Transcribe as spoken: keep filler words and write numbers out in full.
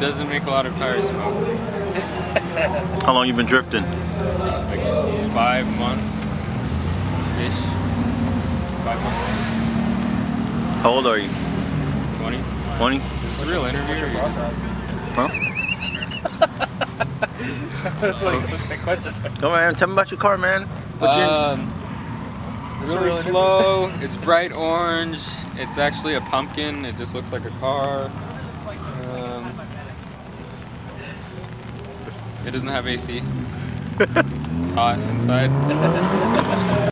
doesn't make a lot of tire smoke. How long you been drifting? Like five months-ish. Five months. How old are you? twenty. twenty? Is this a real interview? Or you just... Huh? Come on, man. Tell me about your car, man. What's Um, it's really slow. It's bright orange. It's actually a pumpkin. It just looks like a car. Um, it doesn't have A C. It's hot inside.